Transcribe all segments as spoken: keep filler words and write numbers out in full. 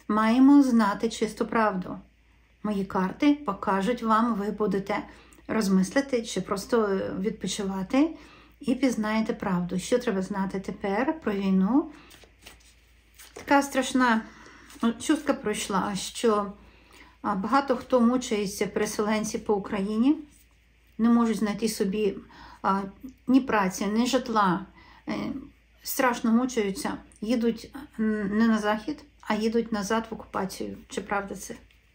маємо знати чисту правду. Мої карти покажуть вам, ви будете розмислити чи просто відпочивати і пізнаєте правду. Що треба знати тепер про війну? Така страшна чутка пройшла, що багато хто мучається, переселенці по Україні, не можуть знайти собі а, ні праці, ні житла, е, страшно мучаються, їдуть не на захід, а їдуть назад в окупацію. Чи правда це?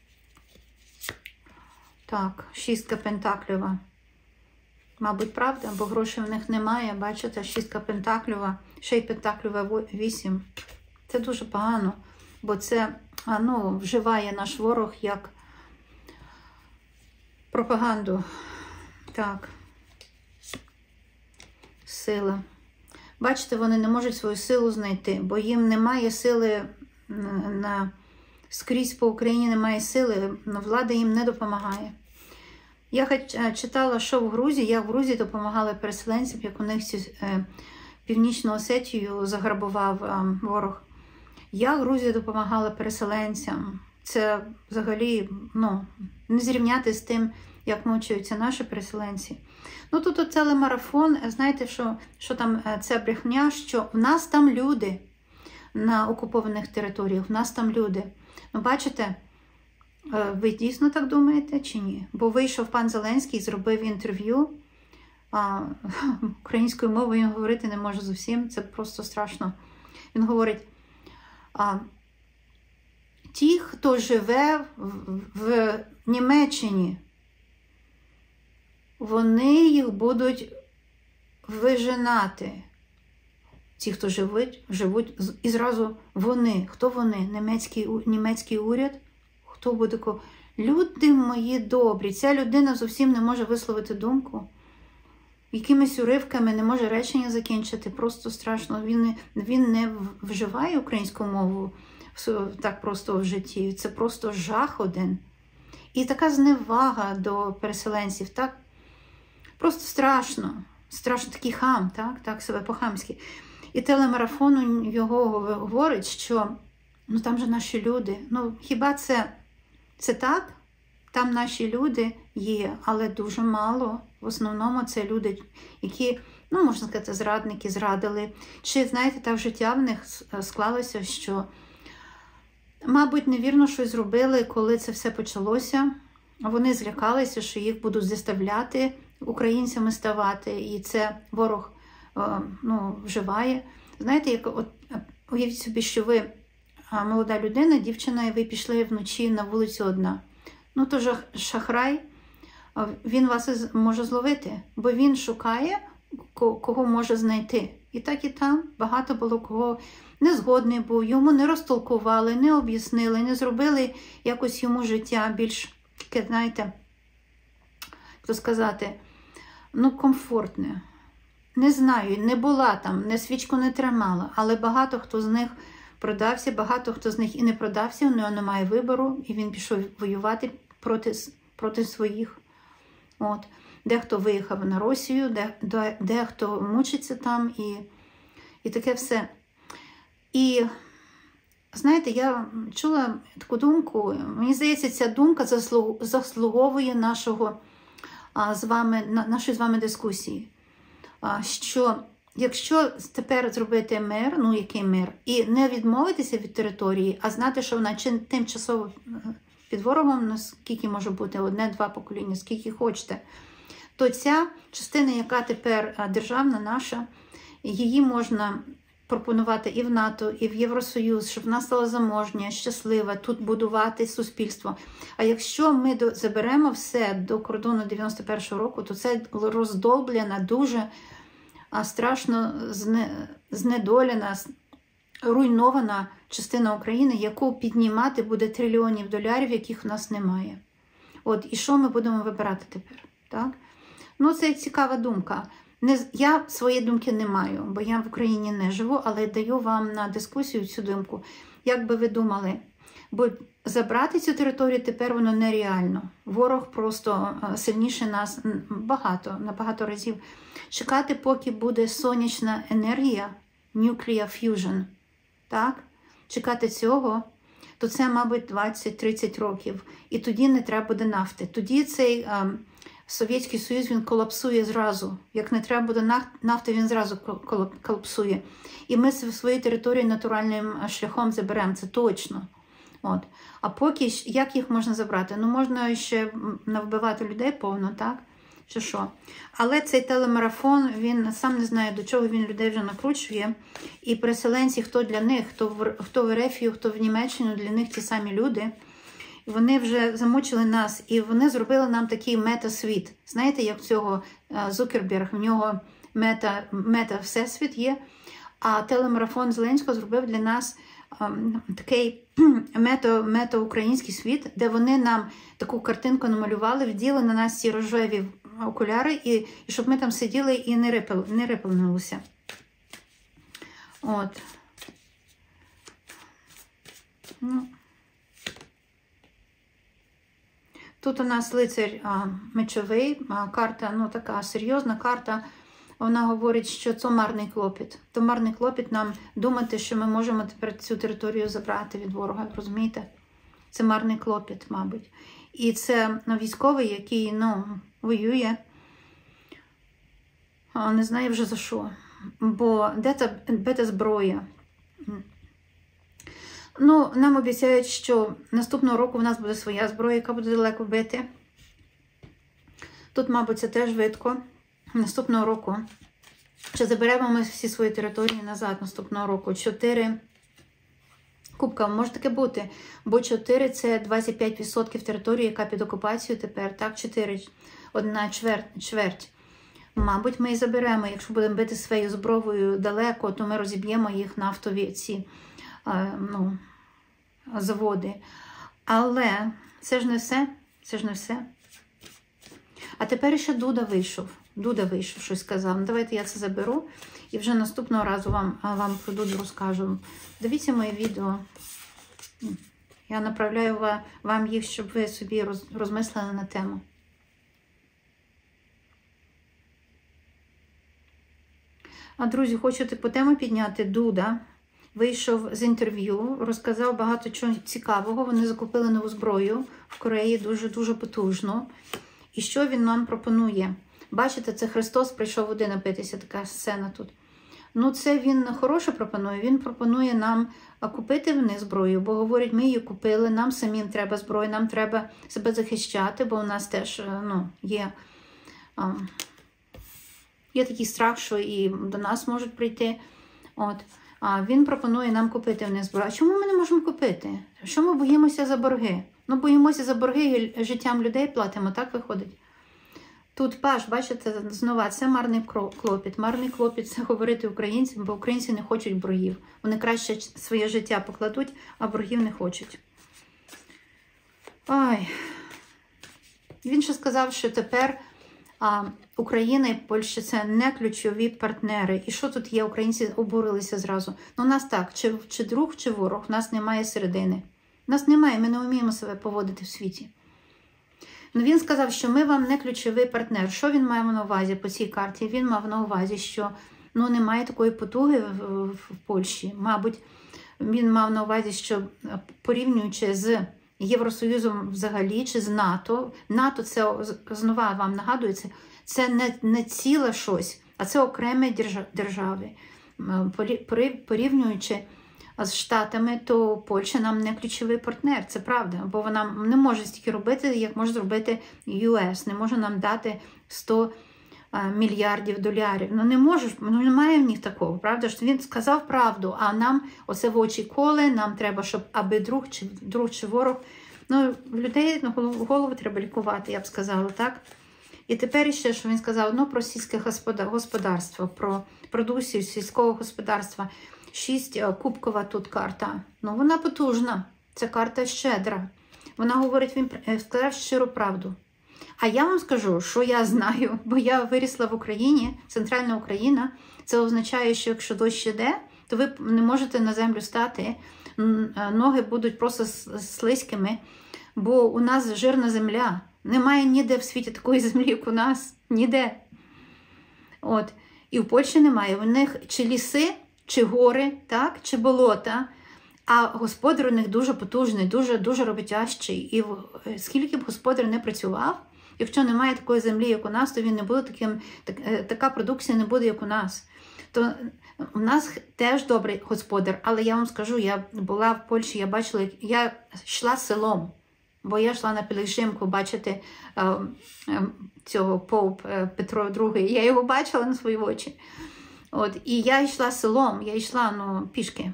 Так, шістка пентаклюва. Мабуть, правда, бо грошей в них немає, бачите, шістка пентаклюва, ще й пентаклюва вісім. Це дуже погано, бо це ну, вживає наш ворог як пропаганду. Так. Сила. Бачите, вони не можуть свою силу знайти, бо їм немає сили на... скрізь по Україні немає сили, влада їм не допомагає. Я хоч читала, що в Грузії, як в Грузії допомагали переселенцям, як у них е, Північну Осетію заграбував е, ворог. Як Грузія допомагала переселенцям. Це взагалі ну, не зрівняти з тим, як мучаються наші переселенці. Ну тут цілий марафон, знаєте, що, що там це брехня, що в нас там люди на окупованих територіях, в нас там люди. Ну бачите, ви дійсно так думаєте чи ні? Бо вийшов пан Зеленський, зробив інтерв'ю, а, українською мовою він говорити не може зовсім, це просто страшно. Він говорить, а, ті, хто живе в, в Німеччині, вони їх будуть виженати. Ті, хто живуть, живуть, і зразу вони. Хто вони? Німецький, німецький уряд? Хто буде? Люди мої добрі. Ця людина зовсім не може висловити думку. Якимись уривками не може речення закінчити. Просто страшно. Він, він не вживає українську мову так просто в житті. Це просто жах один. І така зневага до переселенців. Так? Просто страшно. Страшно такий хам, так? Так себе по-хамськи. І телемарафон його говорить, що ну там же наші люди. Ну хіба це, це так? Там наші люди є, але дуже мало. В основному це люди, які, ну можна сказати, зрадники, зрадили. Чи, знаєте, так життя в них склалося, що, мабуть, невірно щось зробили, коли це все почалося. Вони злякалися, що їх будуть заставляти українцями ставати, і це ворог ну, вживає. Знаєте, як от уявіть собі, що ви молода людина, дівчина, і ви пішли вночі на вулицю одна. Ну, то шахрай, він вас може зловити, бо він шукає, кого може знайти. І так і там багато було кого не згодний був, йому не розтолкували, не об'яснили, не зробили якось йому життя більш, таке, знаєте, як то сказати, ну, комфортне. Не знаю, не була там, не свічку не тримала, але багато хто з них продався, багато хто з них і не продався, у нього немає вибору, і він пішов воювати проти, проти своїх. От. Дехто виїхав на Росію, де, де, дехто мучиться там, і, і таке все. І, знаєте, я чула таку думку, мені здається, ця думка заслуговує нашого, а, з вами, на, нашої з вами дискусії. Що якщо тепер зробити мир, ну який мир, і не відмовитися від території, а знати, що вона тимчасово під ворогом, наскільки може бути, одне-два покоління, скільки хочете, то ця частина, яка тепер державна наша, її можна пропонувати і в НАТО, і в Євросоюз, щоб вона стала заможня, щаслива, тут будувати суспільство. А якщо ми заберемо все до кордону дев'яносто першого року, то це роздолблена, дуже страшно знедолена, руйнована частина України, яку піднімати буде трильйонів доларів, яких у нас немає. От, і що ми будемо вибирати тепер? Так? Ну, це цікава думка. Не, я своєї думки не маю, бо я в Україні не живу, але даю вам на дискусію цю думку. Як би ви думали? Бо забрати цю територію тепер воно нереально. Ворог просто сильніше нас багато, на багато разів. Чекати, поки буде сонячна енергія, nuclear fusion, так? Чекати цього, то це, мабуть, двадцять-тридцять років. І тоді не треба буде нафти. Тоді цей е, Совєтський Союз, він колапсує зразу. Як не треба буде нафти, він зразу колапсує. І ми свої території натуральним шляхом заберемо, це точно. От. А поки, як їх можна забрати? Ну, можна ще навбивати людей повно, так? Чи що? Але цей телемарафон, він сам не знає, до чого він людей вже накручує. І переселенці, хто для них, хто в, хто в Ерефію, хто в Німеччину, для них ті самі люди. Вони вже замучили нас, і вони зробили нам такий мета-світ. Знаєте, як цього Зукерберг, в нього мета, мета-всесвіт є, а телемарафон Зеленського зробив для нас um, такий мета-український світ, де вони нам таку картинку намалювали, вділи на нас ці рожеві окуляри, і, і щоб ми там сиділи і не, рипали, не рипалнулися. От. Ну. Тут у нас лицар а, мечовий, а, карта, ну така серйозна карта. Вона говорить, що це марний клопіт. То марний клопіт нам думати, що ми можемо тепер цю територію забрати від ворога, розумієте? Це марний клопіт, мабуть. І це ну, військовий, який, ну, воює, а, не знаю вже за що. Бо де та, де та зброя? Ну, нам обіцяють, що наступного року в нас буде своя зброя, яка буде далеко бити. Тут, мабуть, це теж видко. Наступного року. Чи заберемо ми всі свої території назад наступного року? Чотири кубка може таке бути. Бо чотири – це двадцять п'ять відсотків території, яка під окупацією тепер. Так, чотири, одна чверть. чверть. Мабуть, ми і заберемо. Якщо будемо бити своєю зброєю далеко, то ми розіб'ємо їх нафтові ці ну, заводи. Але це ж не все. Це ж не все. А тепер ще Дуда вийшов. Дуда вийшов, щось сказав. Ну, давайте я це заберу. І вже наступного разу вам, вам про Дуду розкажу. Дивіться моє відео. Я направляю вам їх, щоб ви собі роз, розмислили на тему. А, друзі, хочу таку тему підняти. Дуда вийшов з інтерв'ю, розказав багато чого цікавого. Вони закупили нову зброю в Кореї, дуже-дуже потужну. І що він нам пропонує? Бачите, це Христос прийшов води напитися, така сцена тут. Ну, це він хороше пропонує. Він пропонує нам купити в них зброю, бо говорить, ми її купили, нам самим треба зброю, нам треба себе захищати, бо у нас теж ну, є, є такий страх, що і до нас можуть прийти. От. А він пропонує нам купити в них зброю. А чому ми не можемо купити? Що ми боїмося за борги? Ну, боїмося за борги і життям людей платимо, так виходить? Тут паш, бачите, знову, це марний клопіт. Марний клопіт – це говорити українцям, бо українці не хочуть боргів. Вони краще своє життя покладуть, а боргів не хочуть. Ой. Він ще сказав, що тепер а, Україна і Польща – це не ключові партнери. І що тут є? Українці обурилися зразу. Ну, у нас так, чи, чи друг, чи ворог, у нас немає середини. У нас немає, ми не вміємо себе поводити в світі. Ну, він сказав, що ми вам не ключовий партнер. Що він має на увазі по цій карті? Він мав на увазі, що ну, немає такої потуги в, в, в Польщі. Мабуть, він мав на увазі, що порівнюючи з Євросоюзом взагалі, чи з НАТО, НАТО це, знову вам нагадується, це не, не ціле щось, а це окремі держави. Порівнюючи з Штатами, то Польща нам не ключовий партнер, це правда, бо вона не може стільки робити, як може зробити ю ес, не може нам дати сто мільярдів доларів. Ну не може, ну немає в них такого, правда? Що він сказав правду, а нам оце в очі коли, нам треба, щоб аби друг чи, друг чи ворог, ну людей ну, голову, голову треба лікувати, я б сказала, так? І тепер ще, що він сказав, ну про сільське господарство, про продукцію сільського господарства. Шість кубкова тут карта. Ну, вона потужна. Це карта щедра. Вона говорить, він сказав щиру правду. А я вам скажу, що я знаю, бо я вирісла в Україні, центральна Україна. Це означає, що якщо дощ іде, то ви не можете на землю стати. Ноги будуть просто слизькими, бо у нас жирна земля. Немає ніде в світі такої землі, як у нас. Ніде. От. І в Польщі немає. У них чи ліси, чи гори, так, чи болота, А господар у них дуже потужний, дуже, дуже роботящий. І скільки б господар не працював, якщо немає такої землі, як у нас, то він не буде таким, так, така продукція не буде, як у нас. То у нас теж добрий господар, але я вам скажу, я була в Польщі, я бачила, як я йшла селом, бо я йшла на пілігримку бачити е, е, цього поп е, Петро другий. Я його бачила на свої очі. От, і я йшла селом, я йшла, ну, пішки.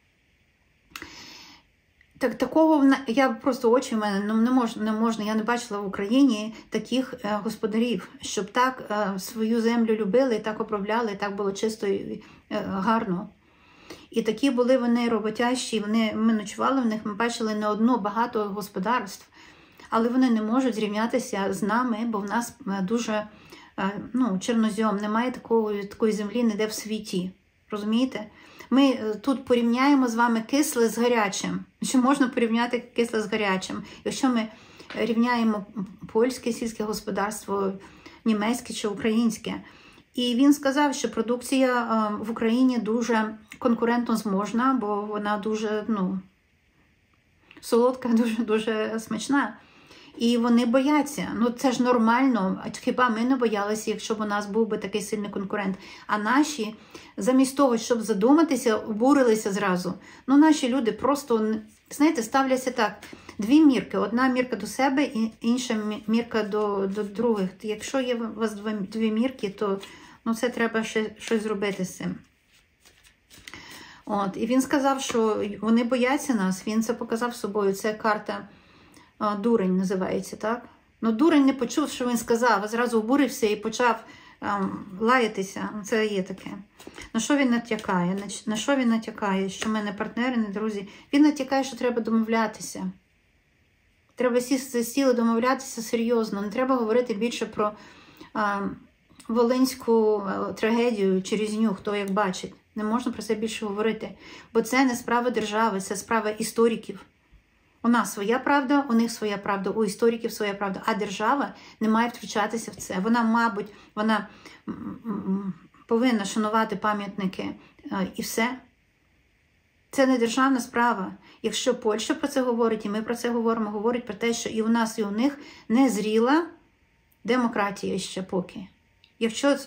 Так, такого, я просто очі в мене, ну, не можна, не можна, я не бачила в Україні таких е, господарів, щоб так е, свою землю любили, і так обробляли, і так було чисто і е, гарно. І такі були вони роботящі, вони, ми ночували в них, ми бачили не одно, багато господарств, але вони не можуть зрівнятися з нами, бо в нас дуже, е, ну, чорнозем, немає такої, такої землі ніде в світі, розумієте? Ми тут порівняємо з вами кисле з гарячим. Що можна порівняти кисле з гарячим? Якщо ми рівняємо польське сільське господарство, німецьке чи українське. І він сказав, що продукція в Україні дуже конкурентно зможна, бо вона дуже, ну, солодка, дуже-дуже смачна. І вони бояться. Ну, це ж нормально. Хіба ми не боялися, якщо б у нас був би такий сильний конкурент. А наші, замість того, щоб задуматися, обурилися зразу. Ну, наші люди просто, знаєте, ставляться так. Дві мірки. Одна мірка до себе, і інша мірка до, до других. Якщо є у вас дві мірки, то, ну, це треба ще щось зробити з цим. От. І він сказав, що вони бояться нас. Він це показав собою. Це карта дурень називається, так? Ну, дурень не почув, що він сказав, а зразу обурився і почав ем, лаятися. Це є таке. На що він натякає? На, на що він натякає? Що ми не партнери, не друзі? Він натякає, що треба домовлятися. Треба сісти за стіл і домовлятися серйозно. Не треба говорити більше про ем, волинську е, трагедію чи різню, хто як бачить. Не можна про це більше говорити. Бо це не справа держави, це справа істориків. У нас своя правда, у них своя правда, у істориків своя правда, а держава не має втручатися в це. Вона, мабуть, вона повинна шанувати пам'ятники і все. Це не державна справа. Якщо Польща про це говорить, і ми про це говоримо, говорить про те, що і у нас, і у них не зріла демократія ще поки. Якщо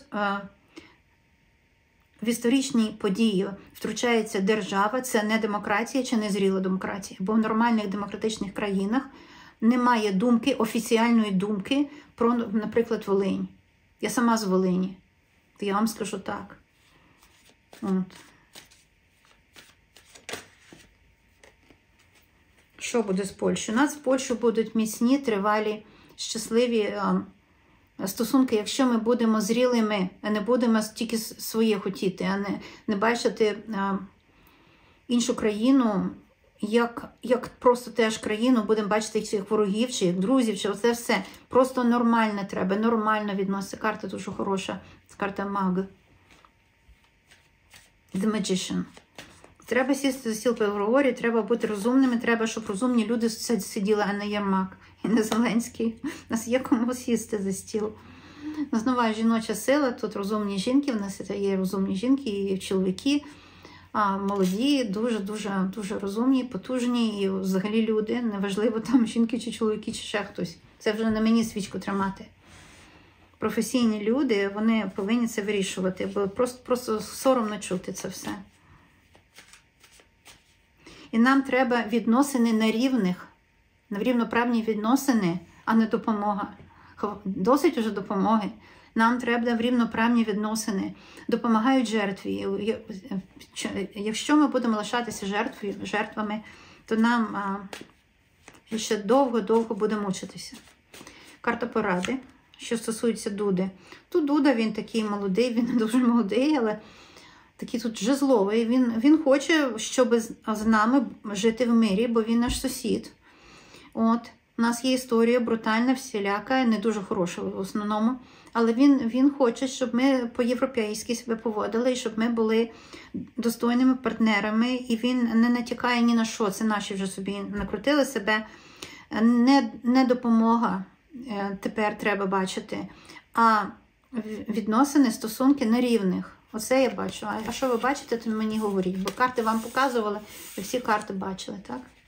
в історичні події втручається держава, це не демократія чи не зріла демократія. Бо в нормальних демократичних країнах немає думки, офіціальної думки про, наприклад, Волинь. Я сама з Волині. То я вам скажу так. От. Що буде з Польщею? У нас в Польщі будуть міцні, тривалі, щасливі стосунки, якщо ми будемо зрілими, а не будемо тільки своє хотіти, а не, не бачити а, іншу країну, як, як просто теж країну, будемо бачити як ворогів, чи як друзів, чи оце все. Просто нормально треба, нормально відноситься. Карта дуже хороша, це карта Маг. The Magician. Треба сісти за стіл переговорів, треба бути розумними, треба, щоб розумні люди сиділи, а не Єрмак і не Зеленський. У нас є кому сісти за стіл. У нас нова жіноча сила, тут розумні жінки, у нас є розумні жінки і чоловіки, а, молоді, дуже-дуже дуже розумні, потужні і взагалі люди. Неважливо там жінки чи чоловіки, чи ще хтось. Це вже на мені свічку тримати. Професійні люди, вони повинні це вирішувати, бо просто, просто соромно чути це все. І нам треба відносини на рівних, на рівноправні відносини, а не допомога. Досить уже допомоги. Нам треба рівноправні відносини. Допомагають жертві. Якщо ми будемо лишатися жертві, жертвами, то нам а, ще довго-довго буде мучитися. Карта поради, що стосується Дуди. Тут Дуда, він такий молодий, він не дуже молодий, але такий тут жезловий. Він, він хоче, щоб з, з нами жити в мирі, бо він наш сусід. От. У нас є історія брутальна, всіляка, не дуже хороша в основному. Але він, він хоче, щоб ми по-європейськи себе поводили, і щоб ми були достойними партнерами. І він не натякає ні на що. Це наші вже собі накрутили себе. Не, не допомога тепер треба бачити, а відносини, стосунки на рівних. Оце я бачу. А що ви бачите, то мені говоріть. Бо карти вам показували, і всі карти бачили, так?